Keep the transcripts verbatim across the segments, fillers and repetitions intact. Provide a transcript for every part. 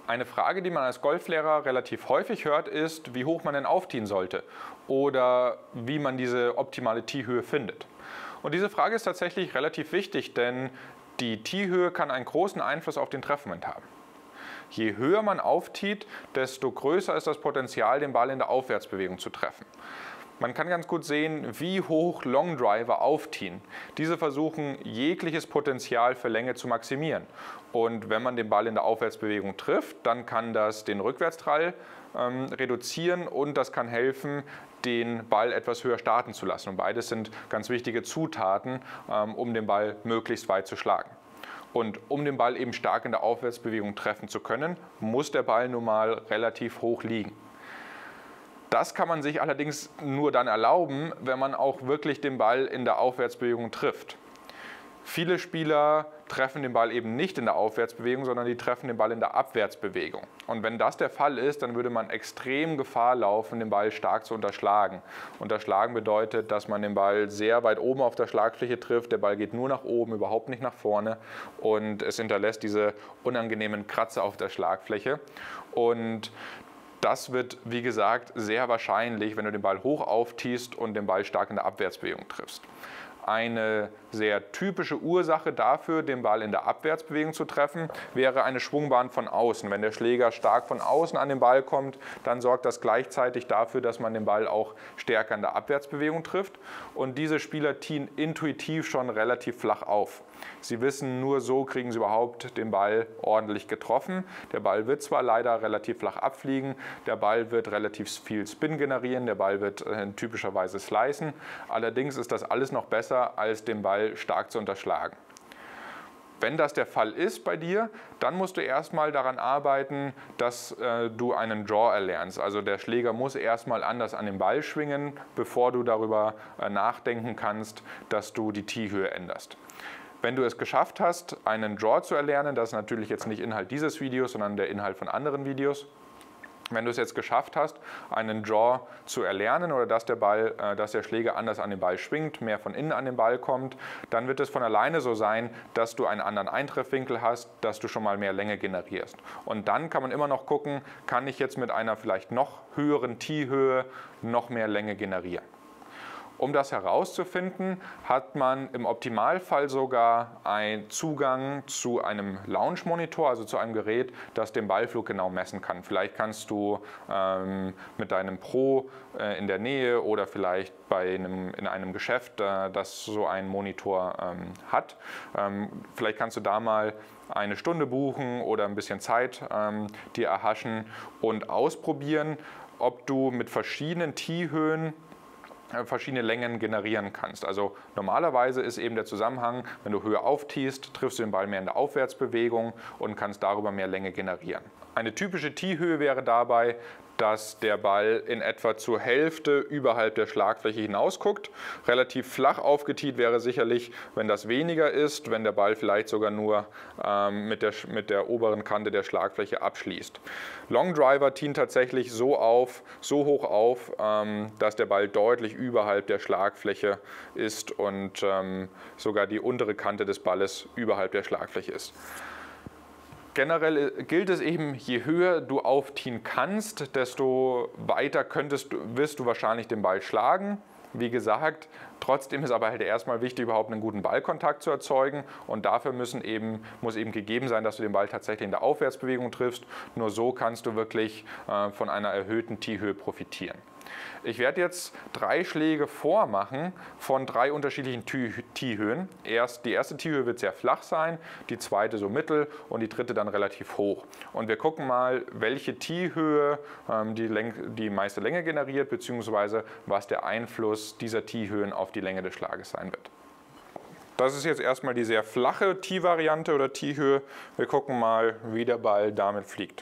Eine Frage, die man als Golflehrer relativ häufig hört, ist, wie hoch man denn aufziehen sollte oder wie man diese optimale Teehöhe findet. Und diese Frage ist tatsächlich relativ wichtig, denn die Teehöhe kann einen großen Einfluss auf den Treffmoment haben. Je höher man aufzieht, desto größer ist das Potenzial, den Ball in der Aufwärtsbewegung zu treffen. Man kann ganz gut sehen, wie hoch Long Driver aufziehen. Diese versuchen, jegliches Potenzial für Länge zu maximieren. Und wenn man den Ball in der Aufwärtsbewegung trifft, dann kann das den Rückwärtstrall ähm, reduzieren und das kann helfen, den Ball etwas höher starten zu lassen. Und beides sind ganz wichtige Zutaten, ähm, um den Ball möglichst weit zu schlagen. Und um den Ball eben stark in der Aufwärtsbewegung treffen zu können, muss der Ball nun mal relativ hoch liegen. Das kann man sich allerdings nur dann erlauben, wenn man auch wirklich den Ball in der Aufwärtsbewegung trifft. Viele Spieler treffen den Ball eben nicht in der Aufwärtsbewegung, sondern die treffen den Ball in der Abwärtsbewegung. Und wenn das der Fall ist, dann würde man extrem Gefahr laufen, den Ball stark zu unterschlagen. Unterschlagen bedeutet, dass man den Ball sehr weit oben auf der Schlagfläche trifft, der Ball geht nur nach oben, überhaupt nicht nach vorne und es hinterlässt diese unangenehmen Kratzer auf der Schlagfläche. Und das wird, wie gesagt, sehr wahrscheinlich, wenn du den Ball hoch aufziehst und den Ball stark in der Abwärtsbewegung triffst. Eine sehr typische Ursache dafür, den Ball in der Abwärtsbewegung zu treffen, wäre eine Schwungbahn von außen. Wenn der Schläger stark von außen an den Ball kommt, dann sorgt das gleichzeitig dafür, dass man den Ball auch stärker in der Abwärtsbewegung trifft. Und diese Spieler ziehen intuitiv schon relativ flach auf. Sie wissen, nur so kriegen sie überhaupt den Ball ordentlich getroffen. Der Ball wird zwar leider relativ flach abfliegen, der Ball wird relativ viel Spin generieren, der Ball wird äh, typischerweise slicen. Allerdings ist das alles noch besser, als den Ball stark zu unterschlagen. Wenn das der Fall ist bei dir, dann musst du erstmal daran arbeiten, dass äh, du einen Draw erlernst. Also der Schläger muss erstmal anders an den Ball schwingen, bevor du darüber äh, nachdenken kannst, dass du die Teehöhe änderst. Wenn du es geschafft hast, einen Draw zu erlernen, das ist natürlich jetzt nicht Inhalt dieses Videos, sondern der Inhalt von anderen Videos. Wenn du es jetzt geschafft hast, einen Draw zu erlernen oder dass der, Ball, äh, dass der Schläger anders an den Ball schwingt, mehr von innen an den Ball kommt, dann wird es von alleine so sein, dass du einen anderen Eintreffwinkel hast, dass du schon mal mehr Länge generierst. Und dann kann man immer noch gucken, kann ich jetzt mit einer vielleicht noch höheren Teehöhe noch mehr Länge generieren. Um das herauszufinden, hat man im Optimalfall sogar einen Zugang zu einem Launch-Monitor, also zu einem Gerät, das den Ballflug genau messen kann. Vielleicht kannst du ähm, mit deinem Pro äh, in der Nähe oder vielleicht bei einem, in einem Geschäft, äh, das so einen Monitor ähm, hat, ähm, vielleicht kannst du da mal eine Stunde buchen oder ein bisschen Zeit ähm, dir erhaschen und ausprobieren, ob du mit verschiedenen Teehöhen verschiedene Längen generieren kannst. Also normalerweise ist eben der Zusammenhang, wenn du höher aufziehst, triffst du den Ball mehr in der Aufwärtsbewegung und kannst darüber mehr Länge generieren. Eine typische Teehöhe wäre dabei, dass der Ball in etwa zur Hälfte überhalb der Schlagfläche hinaus guckt. Relativ flach aufgetiet wäre sicherlich, wenn das weniger ist, wenn der Ball vielleicht sogar nur ähm, mit, der, mit der oberen Kante der Schlagfläche abschließt. Long Driver ziehen tatsächlich so auf, so hoch auf, ähm, dass der Ball deutlich überhalb der Schlagfläche ist und ähm, sogar die untere Kante des Balles überhalb der Schlagfläche ist. Generell gilt es eben, je höher du aufziehen kannst, desto weiter könntest, wirst du wahrscheinlich den Ball schlagen. Wie gesagt, trotzdem ist aber halt erstmal wichtig, überhaupt einen guten Ballkontakt zu erzeugen und dafür müssen eben, muss eben gegeben sein, dass du den Ball tatsächlich in der Aufwärtsbewegung triffst. Nur so kannst du wirklich äh, von einer erhöhten Teehöhe profitieren. Ich werde jetzt drei Schläge vormachen von drei unterschiedlichen Teehöhen. Erst, die erste Teehöhe wird sehr flach sein, die zweite so mittel und die dritte dann relativ hoch. Und wir gucken mal, welche Teehöhe ähm, die, die meiste Länge generiert, beziehungsweise was der Einfluss dieser Teehöhen auf die Länge des Schlages sein wird. Das ist jetzt erstmal die sehr flache Tee-Variante oder Teehöhe. Wir gucken mal, wie der Ball damit fliegt.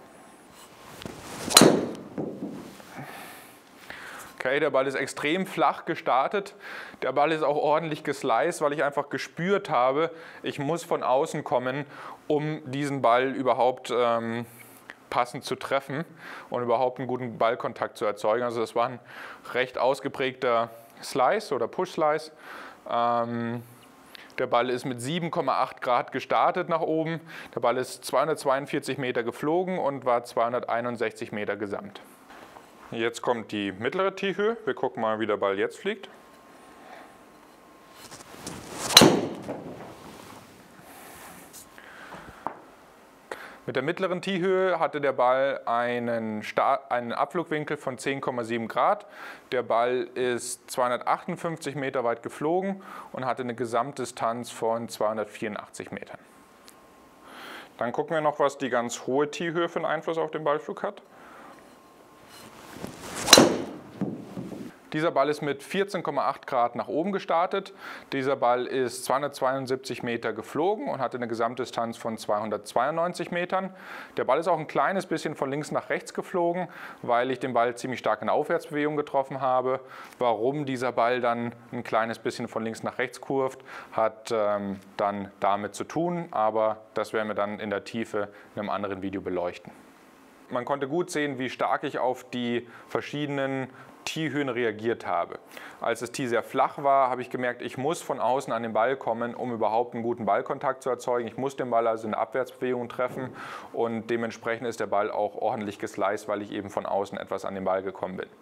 Okay, der Ball ist extrem flach gestartet. Der Ball ist auch ordentlich gesliced, weil ich einfach gespürt habe, ich muss von außen kommen, um diesen Ball überhaupt ähm, passend zu treffen und überhaupt einen guten Ballkontakt zu erzeugen. Also das war ein recht ausgeprägter Slice oder Push-Slice. Ähm, Der Ball ist mit sieben Komma acht Grad gestartet nach oben. Der Ball ist zweihundertzweiundvierzig Meter geflogen und war zweihunderteinundsechzig Meter gesamt. Jetzt kommt die mittlere Teehöhe. Wir gucken mal, wie der Ball jetzt fliegt. Mit der mittleren Teehöhe hatte der Ball einen, Start, einen Abflugwinkel von zehn Komma sieben Grad. Der Ball ist zweihundertachtundfünfzig Meter weit geflogen und hatte eine Gesamtdistanz von zweihundertvierundachtzig Metern. Dann gucken wir noch, was die ganz hohe Teehöhe für einen Einfluss auf den Ballflug hat. Dieser Ball ist mit vierzehn Komma acht Grad nach oben gestartet. Dieser Ball ist zweihundertzweiundsiebzig Meter geflogen und hatte eine Gesamtdistanz von zweihundertzweiundneunzig Metern. Der Ball ist auch ein kleines bisschen von links nach rechts geflogen, weil ich den Ball ziemlich stark in der Aufwärtsbewegung getroffen habe. Warum dieser Ball dann ein kleines bisschen von links nach rechts kurvt, hat ähm, dann damit zu tun, aber das werden wir dann in der Tiefe in einem anderen Video beleuchten. Man konnte gut sehen, wie stark ich auf die verschiedenen Teehöhen reagiert habe. Als das Tee sehr flach war, habe ich gemerkt, ich muss von außen an den Ball kommen, um überhaupt einen guten Ballkontakt zu erzeugen. Ich muss den Ball also in der Abwärtsbewegung treffen und dementsprechend ist der Ball auch ordentlich gesliced, weil ich eben von außen etwas an den Ball gekommen bin.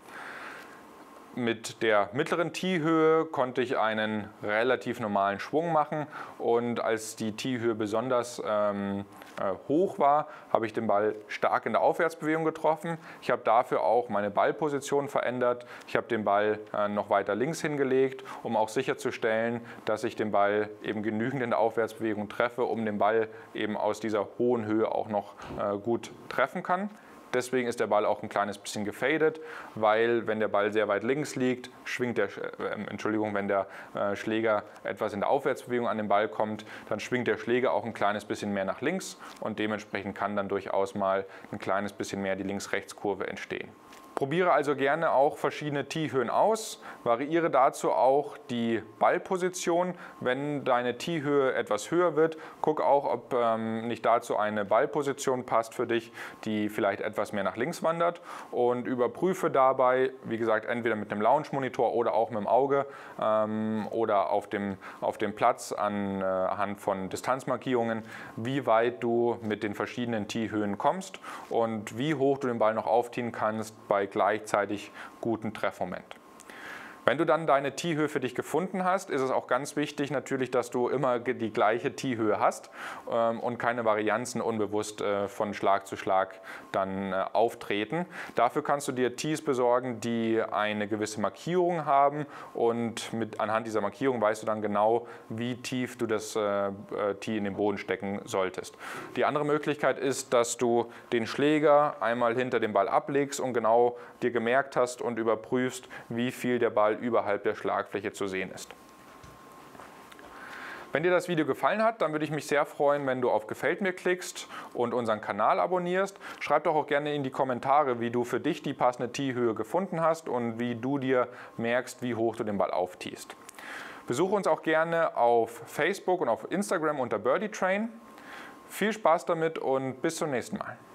Mit der mittleren Teehöhe konnte ich einen relativ normalen Schwung machen und als die Teehöhe besonders ähm, äh, hoch war, habe ich den Ball stark in der Aufwärtsbewegung getroffen. Ich habe dafür auch meine Ballposition verändert. Ich habe den Ball äh, noch weiter links hingelegt, um auch sicherzustellen, dass ich den Ball eben genügend in der Aufwärtsbewegung treffe, um den Ball eben aus dieser hohen Höhe auch noch äh, gut treffen kann. Deswegen ist der Ball auch ein kleines bisschen gefadet, weil wenn der Ball sehr weit links liegt, schwingt der, äh, Entschuldigung, wenn der äh, Schläger etwas in der Aufwärtsbewegung an den Ball kommt, dann schwingt der Schläger auch ein kleines bisschen mehr nach links und dementsprechend kann dann durchaus mal ein kleines bisschen mehr die Links-Rechts-Kurve entstehen. Probiere also gerne auch verschiedene Teehöhen aus, variiere dazu auch die Ballposition. Wenn deine Teehöhe etwas höher wird, guck auch, ob ähm, nicht dazu eine Ballposition passt für dich, die vielleicht etwas mehr nach links wandert und überprüfe dabei, wie gesagt, entweder mit einem Lounge-Monitor oder auch mit dem Auge ähm, oder auf dem, auf dem Platz anhand von Distanzmarkierungen, wie weit du mit den verschiedenen Teehöhen kommst und wie hoch du den Ball noch aufziehen kannst bei gleichzeitig guten Treffmoment. Wenn du dann deine Teehöhe für dich gefunden hast, ist es auch ganz wichtig natürlich, dass du immer die gleiche Teehöhe hast ähm, und keine Varianzen unbewusst äh, von Schlag zu Schlag dann äh, auftreten. Dafür kannst du dir Tees besorgen, die eine gewisse Markierung haben und mit, anhand dieser Markierung weißt du dann genau, wie tief du das äh, Tee in den Boden stecken solltest. Die andere Möglichkeit ist, dass du den Schläger einmal hinter dem Ball ablegst und genau dir gemerkt hast und überprüfst, wie viel der Ball überhalb der Schlagfläche zu sehen ist. Wenn dir das Video gefallen hat, dann würde ich mich sehr freuen, wenn du auf Gefällt mir klickst und unseren Kanal abonnierst. Schreib doch auch gerne in die Kommentare, wie du für dich die passende Teehöhe gefunden hast und wie du dir merkst, wie hoch du den Ball auftiest. Besuche uns auch gerne auf Facebook und auf Instagram unter Birdie Train. Viel Spaß damit und bis zum nächsten Mal.